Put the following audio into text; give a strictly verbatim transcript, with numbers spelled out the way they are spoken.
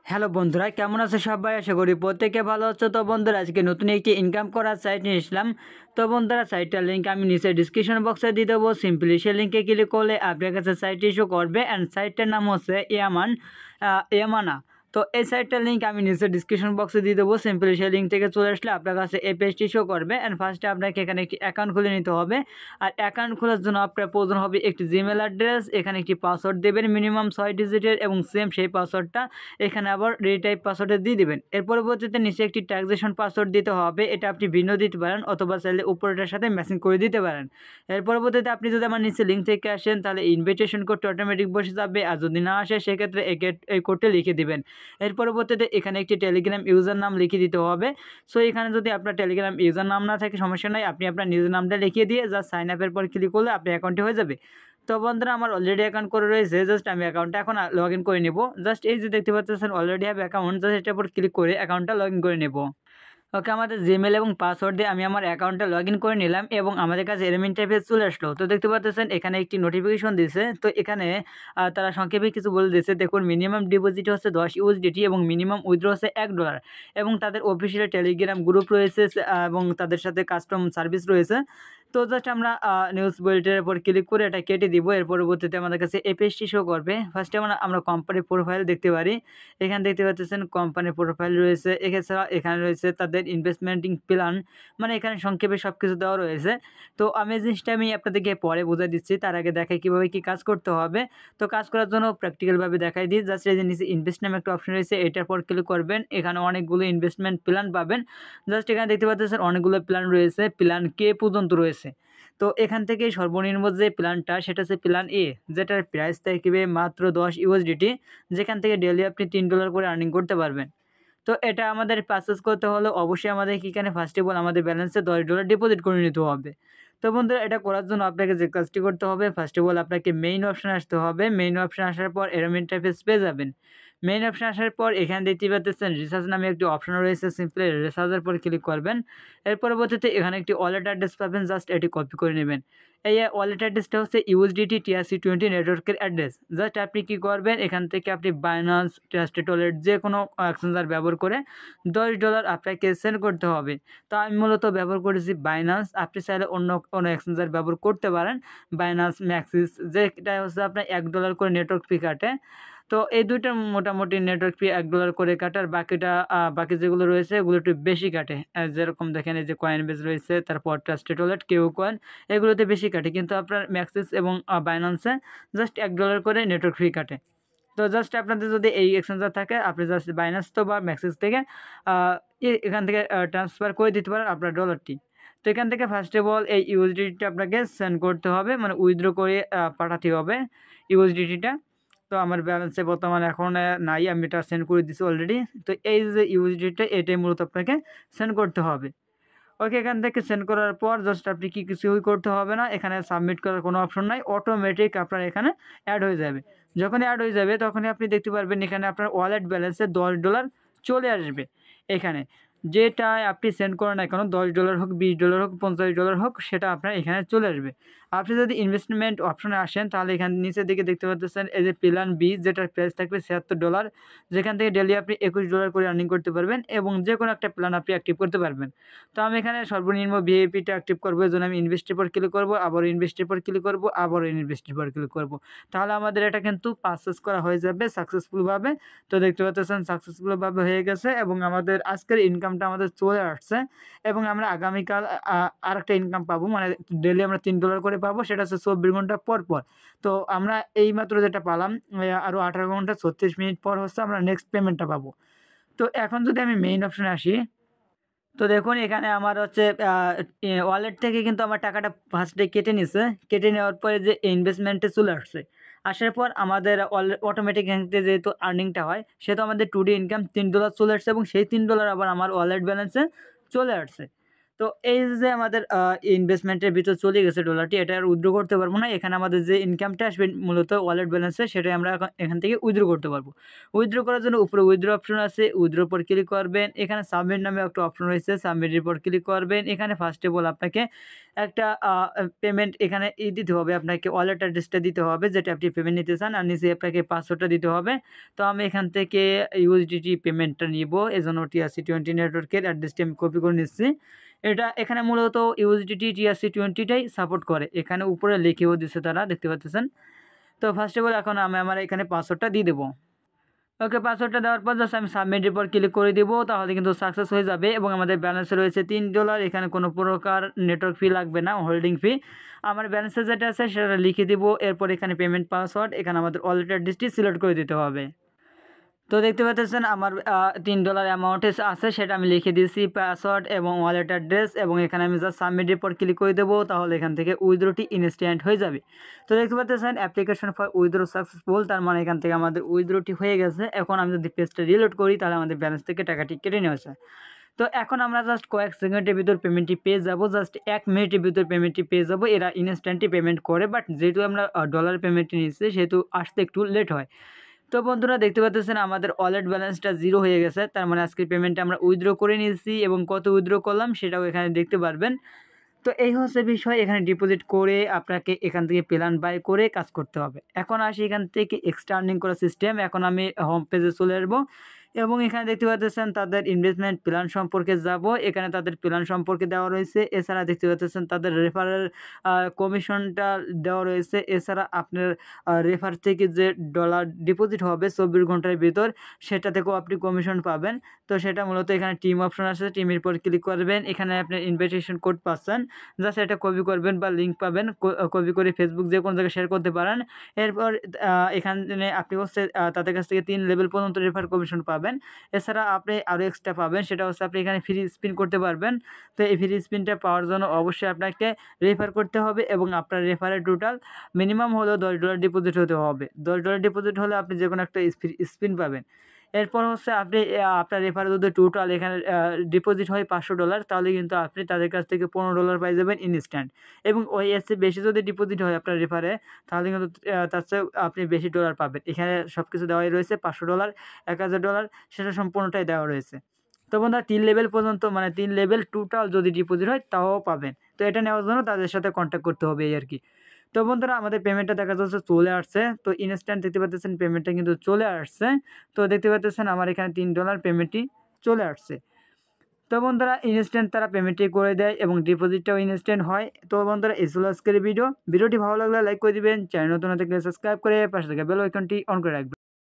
Hello বন্ধুরা, কেমন আছে সবাই? আশা করি প্রত্যেকে ভালো আছো। তো বন্ধুরা, আজকে নতুন একটি ইনকাম করার সাইট নিয়ে এসলাম। তো বন্ধুরা, সাইটটার লিঙ্ক আমি নিচে ডিসক্রিপশন বক্সে দিয়ে দেবো। সিম্পলি সেই লিঙ্কে ক্লিক করলে আপনার কাছে সাইটটি শো করবে অ্যান্ড সাইটটার নাম হচ্ছে ইয়ামান ইয়ামানা। তো এই সাইটটার লিঙ্ক আমি নিচে ডিসক্রিপশন বক্সে দিয়ে দেবো। সিম্পলি সেই লিঙ্ক থেকে চলে আসলে আপনার কাছে এই পেজটি শো করবে অ্যান্ড ফার্স্টে আপনাকে এখানে একটি অ্যাকাউন্ট খুলে নিতে হবে। আর অ্যাকাউন্ট খোলার জন্য আপনার প্রয়োজন হবে একটি জিমেল অ্যাড্রেস, এখানে একটি পাসওয়ার্ড দেবেন মিনিমাম ছয় ডিজিটের এবং সেম সেই পাসওয়ার্ডটা এখানে আবার রিটাইপ পাসওয়ার্ডে দিয়ে দিবেন। এর পরবর্তীতে নিচে একটি ট্রানজ্যাকশন পাসওয়ার্ড দিতে হবে, এটা আপনি ভিন্ন দিতে পারেন অথবা চাইলে উপরেটার সাথে ম্যাচিং করে দিতে পারেন। এর পরবর্তীতে আপনি যদি আমার নিচে লিঙ্ক থেকে আসেন তাহলে ইনভিটেশন কোডটা অটোমেটিক বসে যাবে, আর যদি না আসে সেক্ষেত্রে এই কোডটা লিখে দিবেন। এর পরবর্তীতে এখানে একটি টেলিগ্রাম ইউজার নাম লিখে দিতে হবে। সো এখানে যদি আপনার টেলিগ্রাম ইউজার নাম না থাকে সমস্যা নাই, আপনি আপনার নিজের নামটা লিখিয়ে দিয়ে জাস্ট সাইন আপের পর ক্লিক করলে আপনার অ্যাকাউন্টটি হয়ে যাবে। তো বন্ধুরা, আমার অলরেডি অ্যাকাউন্ট করে রয়েছে, জাস্ট আমি অ্যাকাউন্টটা এখন লগ ইন করে নেব। জাস্ট এই যে দেখতে পাচ্ছেন অলরেডি হ্যাভ অ্যাকাউন্ট, জাস্ট এটার উপর ক্লিক করে অ্যাকাউন্টটা লগ ইন করে নেব। ওকে, আমাদের জিমেল এবং পাসওয়ার্ড দিয়ে আমি আমার অ্যাকাউন্টটা লগ ইন করে নিলাম এবং আমাদের কাছে এরকম ইন্টারফেস চলে আসলো। তো দেখতে পাচ্ছেন এখানে একটি নোটিফিকেশন দিয়েছে। তো এখানে তারা সংক্ষেপে কিছু বলে দিয়েছে। দেখুন, মিনিমাম ডিপোজিট হচ্ছে দশ ইউএসডিটি এবং মিনিমাম উইথড্র হচ্ছে এক ডলার এবং তাদের অফিসিয়াল টেলিগ্রাম গ্রুপ রয়েছে এবং তাদের সাথে কাস্টম সার্ভিস রয়েছে। তো জাস্ট আমরা নিউজ বুলেটিনের উপর ক্লিক করে এটা কেটে দিব। এর পরবর্তীতে আমাদের কাছে এই পেজটি শো করবে। ফার্স্টে আমরা আমরা কোম্পানির প্রোফাইল দেখতে পারি। এখানে দেখতে পাচ্ছেন কোম্পানির প্রোফাইল রয়েছে, এছাড়া এখানে রয়েছে তাদের ইনভেস্টমেন্টিং প্ল্যান, মানে এখানে সংক্ষেপে সব কিছু দেওয়া রয়েছে। তো আমি জিনিসটা আমি আপনাদেরকে পরে বুঝাই দিচ্ছি, তার আগে দেখাই কীভাবে কী কাজ করতে হবে। তো কাজ করার জন্য প্র্যাকটিক্যালভাবে দেখাই দিই। জাস্ট এই যে নিচে ইনভেস্ট নামে একটা অপশন রয়েছে, এটার পর ক্লিক করবেন। এখানে অনেকগুলো ইনভেস্টমেন্ট প্ল্যান পাবেন। জাস্ট এখানে দেখতে পাচ্ছেন অনেকগুলো প্ল্যান রয়েছে, প্ল্যান কে পর্যন্ত রয়েছে। তো এখান থেকে সর্বনিম্ন যে প্ল্যানটা সেটা হচ্ছে প্ল্যান এ, যেটার প্রাইস থাকবে মাত্র দশ ইউএসডিটি, যেখান থেকে ডেলি আপনি তিন ডলার করে আর্নিং করতে পারবেন। তো এটা আমাদের পারচেস করতে হলে অবশ্যই আমাদের এখানে ফার্স্ট অফ অল আমাদের ব্যালেন্সে দশ ডলার ডিপোজিট করে নিতে হবে। তো বন্ধুরা, এটা করার জন্য আপনাকে যে কাজটি করতে হবে, ফার্স্ট অফ অল আপনাকে মেইন অপশানে আসতে হবে। মেইন অপশান আসার পর এরকম ইন্টারফেস পেয়ে যাবেন। মেইন অপশান আসার পর এখানে দেখতে পাচ্ছেন রিচার্জ নামে একটি অপশন রয়েছে, সিম্পলি রিচার্জের পর ক্লিক করবেন। এর পরবর্তীতে এখানে একটি ওয়ালেট অ্যাড্রেস পাবেন, জাস্ট এটি কপি করে নেবেন। এই ওয়ালেট অ্যাড্রেসটা হচ্ছে ইউএসডিটি টিআরসি টোয়েন্টি নেটওয়ার্কের অ্যাড্রেস। জাস্ট আপনি কী করবেন, এখান থেকে আপনি বাইন্যান্স, ট্রাস্টেড ওয়ালেট যে কোনো এক্সচেঞ্জার ব্যবহার করে দশ ডলার আপনাকে সেন্ড করতে হবে। তো আমি মূলত ব্যবহার করেছি বাইন্যান্স, আপনি চাইলে অন্য কোনো এক্সচেঞ্জার ব্যবহার করতে পারেন। বাইন্যান্স ম্যাক্সিস, যেটা হচ্ছে আপনার এক ডলার করে নেটওয়ার্ক ফি কাটে। তো এই দুইটা মোটামুটি নেটওয়ার্ক ফি এক ডলার করে কাটার, বাকিটা বাকি যেগুলো রয়েছে এগুলো একটু বেশি কাটে। যেরকম দেখেন এই যে কয়েনবেজ রয়েছে, তারপর ট্রাস্টেড ওয়ালেট, কেউ কয়েন, এগুলোতে বেশি কাটে, কিন্তু আপনার ম্যাক্সিস এবং বাইন্যান্সে জাস্ট এক ডলার করে নেটওয়ার্ক ফি কাটে। তো জাস্ট আপনাদের যদি এই এক্সচেঞ্জার থাকে আপনি জাস্ট বাইন্যান্স তো বা ম্যাক্সিস থেকে এখান থেকে ট্রান্সফার করে দিতে পারেন আপনার ডলারটি। তো এখান থেকে ফার্স্ট অফ অল এই ইউএসডিটিটা আপনাকে সেন্ড করতে হবে, মানে উইথড্র করে পাঠাতে হবে ইউএসডিটিটা। তো আমার ব্যালেন্সে বর্তমানে এখন নাই, আমি এটা সেন্ড করে দিচ্ছি অলরেডি। তো এই যে ইউএসডিটা এটাই মূলত আপনাকে সেন্ড করতে হবে। ওকে, এখান থেকে সেন্ড করার পর জাস্ট আপনি কি কিছুই করতে হবে না, এখানে সাবমিট করার কোনো অপশন নাই, অটোমেটিক আপনার এখানে অ্যাড হয়ে যাবে। যখন অ্যাড হয়ে যাবে তখনই আপনি দেখতে পারবেন এখানে আপনার ওয়ালেট ব্যালেন্সে দশ ডলার চলে আসবে। এখানে যেটা আপনি সেন্ড করেন না কেন, দশ ডলার হোক, বিশ ডলার হোক, পঞ্চাশ ডলার হোক, সেটা আপনার এখানে চলে আসবে। আপনি যদি ইনভেস্টমেন্ট অপশনে আসেন তাহলে এখানে নিচের দিকে দেখতে পাচ্ছেন এই যে প্ল্যান বি, যেটার প্রাইস থাকবে ছিয়াত্তর ডলার, যেখান থেকে ডেলি আপনি একুশ ডলার করে আর্নিং করতে পারবেন এবং যে কোনো একটা প্ল্যান আপনি অ্যাক্টিভ করতে পারবেন। তো আমি এখানে সর্বনিম্ন ভিআইপিটা অ্যাক্টিভ করবো, এই জন্য আমি ইনভেস্টের পর ক্লিক করবো, আবার ইনভেস্টের পর ক্লিক করবো, আবার ইনভেস্টের পর ক্লিক করবো। তাহলে আমাদের এটা কিন্তু পারচেস করা হয়ে যাবে সাকসেসফুলভাবে। তো দেখতে পাচ্ছেন সাকসেসফুলভাবে হয়ে গেছে এবং আমাদের আজকের ইনকামটা আমাদের চলে আসছে এবং আমরা আগামীকাল আর একটা ইনকাম পাবো, মানে ডেলি আমরা তিন ডলার করে পাবো, সেটা হচ্ছে চব্বিশ ঘন্টা পর পর। তো আমরা এইমাত্র যেটা পেলাম, আরও আঠারো ঘন্টা ছত্রিশ মিনিট পর হচ্ছে আমরা নেক্সট পেমেন্টটা পাবো। তো এখন যদি আমি মেইন অপশনে আসি, তো দেখুন এখানে আমার হচ্ছে ওয়ালেট থেকে কিন্তু আমার টাকাটা ফার্স্টে কেটে নিছে, কেটে নেওয়ার পরে যে ইনভেস্টমেন্টে চলে আসছে, আসার পর আমাদের অটোমেটিক যেহেতু আর্নিংটা হয় সেহেতু আমাদের টু ডে ইনকাম তিন ডলার চলে আসছে এবং সেই তিন ডলার আবার আমার ওয়ালেট ব্যালেন্সে চলে আসছে। তো এই যে আমাদের আ ইনভেস্টমেন্টের ভিতর চলে গেছে ডলারটি, এটা আর উইথড্র করতে পারবো না। এখানে আমাদের যে ইনকামটা আসবে মূলত ওয়ালেট ব্যালেন্সে, সেটাই আমরা এখন এখান থেকে উইথড্র করতে পারবো। উইথড্র করার জন্য উপরে উইথড্র অপশন আছে, উইথড্রর উপর ক্লিক করবেন। এখানে সাবমিট নামে একটা অপশন রয়েছে, সাবমিটের উপর ক্লিক করবেন। এখানে ফার্স্ট অফ অল আপনাকে একটা আ পেমেন্ট এখানে ই দিতে হবে, আপনাকে ওয়ালেট অ্যাড্রেসটা দিতে হবে যেটা আপনি পেমেন্ট নিতে চান, আর নিচে আপনাকে পাসওয়ার্ডটা দিতে হবে। তো আমি এখান থেকে ইউএসডিটি পেমেন্টটা নিব, এজন্য টিআরসি টোয়েন্টি নেটওয়ার্কের অ্যাড্রেসটি আমি কপি করে নিচ্ছি। এটা এখানে মূলত ইউএসডিটি টিআরসি টোয়েন্টিটাই সাপোর্ট করে, এখানে উপরে লিখেও দিচ্ছে তারা, দেখতে পাচ্ছেন। তো ফার্স্ট অফ অল এখন আমি আমার এখানে পাসওয়ার্ডটা দিয়ে দেবো। ওকে, পাসওয়ার্ডটা দেওয়ার পর জাস্ট আমি সাবমিটের পর ক্লিক করে দেবো, তাহলে কিন্তু সাকসেস হয়ে যাবে এবং আমাদের ব্যালেন্সে রয়েছে তিন ডলার। এখানে কোনো প্রকার নেটওয়ার্ক ফি লাগবে না, হোল্ডিং ফি। আমার ব্যালেন্সে যেটা আছে সেটা লিখে দেবো, এরপর এখানে পেমেন্ট পাসওয়ার্ড, এখানে আমাদের ওয়ালেট অ্যাড্রেসটি সিলেক্ট করে দিতে হবে। তো দেখতে পাচ্ছেন আমার তিন ডলার অ্যামাউন্ট আছে, সেটা আমি লিখে দিয়েছি, পাসওয়ার্ড এবং ওয়ালেট অ্যাড্রেস, এবং এখানে আমি জাস্ট সাবমিটের পর ক্লিক করে দেবো, তাহলে এখান থেকে উইথড্রটি ইনস্ট্যান্ট হয়ে যাবে। তো দেখতে পাচ্ছেন অ্যাপ্লিকেশন ফর উইথড্র সাকসেসফুল, তার মানে এখান থেকে আমাদের উইথড্রটি হয়ে গেছে। এখন আমি যদি পেজটা রিলোড করি তাহলে আমাদের ব্যালেন্স থেকে টাকাটি কেটে নেওয়া যায়। তো এখন আমরা জাস্ট কয়েক সেকেন্ডের ভিতর পেমেন্টটি পেয়ে যাব, জাস্ট এক মিনিটের ভিতর পেমেন্টটি পেয়ে যাব। এরা ইনস্ট্যান্টলি পেমেন্ট করে, বাট যেহেতু আমরা ডলার পেমেন্টটি নিচ্ছি সেহেতু আসতে একটু লেট হয়। তো বন্ধুরা দেখতে পাচ্ছেন আমাদের ওয়ালেট ব্যালেন্সটা জিরো হয়ে গেছে, তার মানে আজকের পেমেন্টটা আমরা উইথড্র করে নিয়েছি এবং কত উইথড্র করলাম সেটাও এখানে দেখতে পারবেন। তো এই হচ্ছে বিষয়, এখানে ডিপোজিট করে আপনাকে এখান থেকে প্ল্যান বাই করে কাজ করতে হবে। এখন আসি এখান থেকে এক্সট্রা আর্নিং করার সিস্টেম। এখন আমি হোম পেজে চলে আসবো এবং এখানে দেখতে পাচ্ছেন তাদের ইনভেস্টমেন্ট প্ল্যান সম্পর্কে যাব। এখানে তাদের প্ল্যান সম্পর্কে দেওয়া রয়েছে, এছাড়া দেখতে পাচ্ছেন তাদের রেফারেল কমিশনটা দেওয়া রয়েছে। এছাড়া আপনার রেফার থেকে যে ডলার ডিপোজিট হবে চব্বিশ ঘন্টার ভিতর, সেটা থেকেও আপনি কমিশন পাবেন। তো সেটা মূলত এখানে টিম অপশন আছে, টিমের পর ক্লিক করবেন, এখানে আপনার ইনভিটেশন কোড পাচ্ছেন, জাস্ট এটা কপি করবেন বা লিঙ্ক পাবেন, কপি করে ফেসবুক যে কোনো জায়গায় শেয়ার করতে পারেন। এরপর এখানে আপনি হচ্ছে তাদের কাছ থেকে তিন লেভেল পর্যন্ত রেফার কমিশন পাবেন। এছাড়া আপনি আরও এক্সট্রা পাবেন, সেটা হচ্ছে আপনি এখানে ফ্রি স্পিন করতে পারবেন। তো এই ফ্রি স্পিনটা পাওয়ার জন্য অবশ্যই আপনাকে রেফার করতে হবে এবং আপনার রেফারের টোটাল মিনিমাম হলেও দশ ডলার ডিপোজিট হতে হবে। দশ ডলার ডিপোজিট হলে আপনি যে কোনো একটা স্পিন পাবেন। এরপর হচ্ছে আপনি আপনার রেফারে যদি টোটাল এখানে ডিপোজিট হয় পাঁচশো ডলার, তাহলে কিন্তু আপনি তাদের কাছ থেকে পনেরো ডলার পাই যাবেন ইনস্ট্যান্ট। এবং ওই এর চেয়ে বেশি যদি ডিপোজিট হয় আপনার রেফারে, তাহলে কিন্তু তার চেয়ে আপনি বেশি ডলার পাবেন। এখানে সব কিছু দেওয়াই রয়েছে, পাঁচশো ডলার, এক হাজার ডলার, সেটা সম্পূর্ণটাই দেওয়া রয়েছে। তো বন্ধুরা তিন লেভেল পর্যন্ত, মানে তিন লেভেল টোটাল যদি ডিপোজিট হয় তাও পাবেন। তো এটা নেওয়ার জন্য তাদের সাথে কন্ট্যাক্ট করতে হবে এই আর কি। তো বন্ধুরা আমাদের পেমেন্টটা দেখা যাচ্ছে চলে আসছে। তো ইনস্ট্যান্ট দেখতে পাচ্ছেন পেমেন্টটা কিন্তু চলে আসছে। তো দেখতে পাচ্ছেন আমার এখানে তিন ডলার পেমেন্টটি চলে আসছে। তো বন্ধুরা ইনস্ট্যান্ট তারা পেমেন্টটি করে দেয় এবং ডিপোজিটটাও ইনস্ট্যান্ট হয়। তো বন্ধুরা এই ছিল আজকের ভিডিও। ভিডিওটি ভালো লাগলে লাইক করে দিবেন, চ্যানেল নতুন থাকলে সাবস্ক্রাইব করে পাশে থাকা বেল আইকনটি অন করে রাখবেন।